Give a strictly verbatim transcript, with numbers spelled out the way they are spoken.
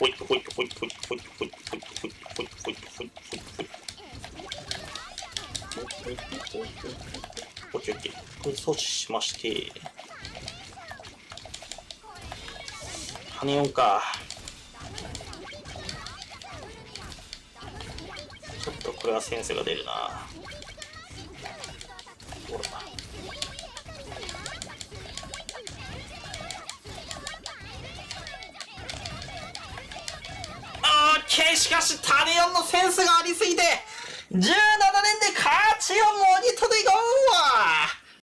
ほいほいほいほいほいほいほいほいほいほいほいほいほいほいほいオッケーオッケー。これ阻止しまして、跳ねようか。ちょっとこれはセンスが出るな。ほら。オッケー、しかしタネオンのセンスがありすぎて、じゅうななねんで勝ちをもぎ取っていこうわ。